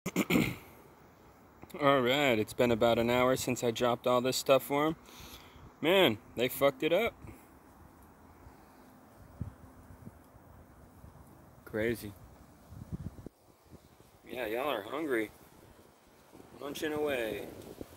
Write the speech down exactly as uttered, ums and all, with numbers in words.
Alright, it's been about an hour since I dropped all this stuff for them. Man, they fucked it up. Crazy. Yeah, y'all are hungry. Munching away.